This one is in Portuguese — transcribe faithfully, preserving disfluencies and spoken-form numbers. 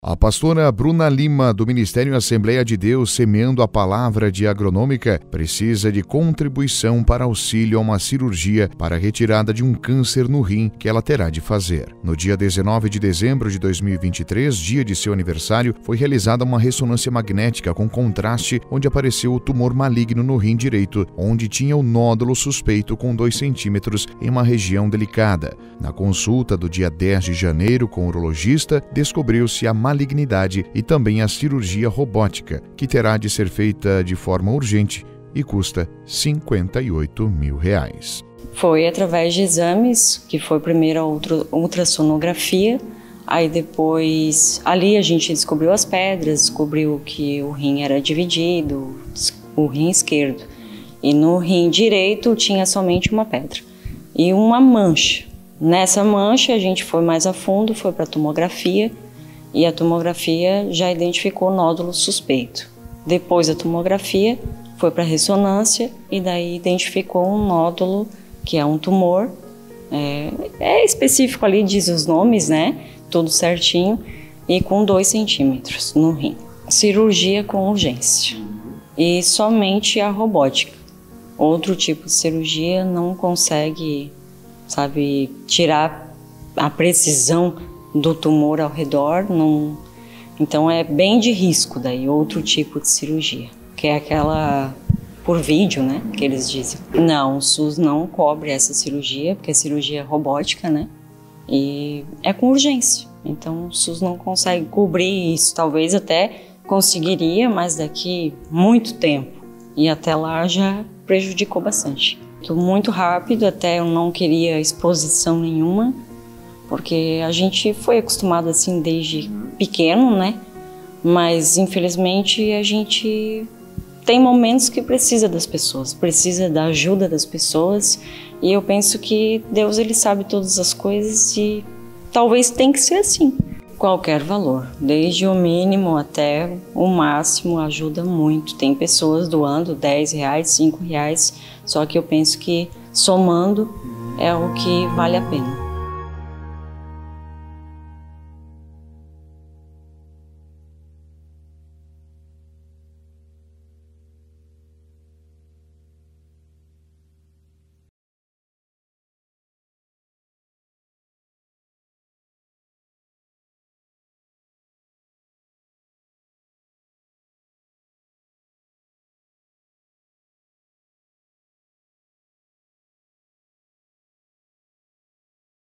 A pastora Bruna Lima, do Ministério Assembleia de Deus Semeando a Palavra de Agronômica, precisa de contribuição para auxílio a uma cirurgia para a retirada de um câncer no rim que ela terá de fazer. No dia dezenove de dezembro de dois mil e vinte e três, dia de seu aniversário, foi realizada uma ressonância magnética com contraste, onde apareceu o tumor maligno no rim direito, onde tinha o nódulo suspeito com dois centímetros em uma região delicada. Na consulta do dia dez de janeiro com o urologista, descobriu-se a malignidade e também a cirurgia robótica, que terá de ser feita de forma urgente e custa cinquenta e oito mil reais. Foi através de exames, que foi primeiro a ultra, ultrassonografia, aí depois ali a gente descobriu as pedras, descobriu que o rim era dividido, o rim esquerdo, e no rim direito tinha somente uma pedra e uma mancha. Nessa mancha a gente foi mais a fundo, foi para a tomografia, e a tomografia já identificou o nódulo suspeito. Depois da tomografia, foi para a ressonância e daí identificou um nódulo, que é um tumor. É, é específico ali, diz os nomes, né? Tudo certinho. E com dois centímetros no rim. Cirurgia com urgência. E somente a robótica. Outro tipo de cirurgia não consegue, sabe, tirar a precisão do tumor ao redor, não... então é bem de risco daí, outro tipo de cirurgia, que é aquela por vídeo, né, que eles dizem. Não, o SUS não cobre essa cirurgia, porque é cirurgia robótica, né, e é com urgência, então o SUS não consegue cobrir isso, talvez até conseguiria, mas daqui muito tempo, e até lá já prejudicou bastante. Muito rápido, até eu não queria exposição nenhuma, porque a gente foi acostumado assim desde pequeno, né? Mas infelizmente a gente tem momentos que precisa das pessoas, precisa da ajuda das pessoas, e eu penso que Deus, ele sabe todas as coisas e talvez tem que ser assim. Qualquer valor, desde o mínimo até o máximo, ajuda muito. Tem pessoas doando dez reais, cinco reais, só que eu penso que somando é o que vale a pena.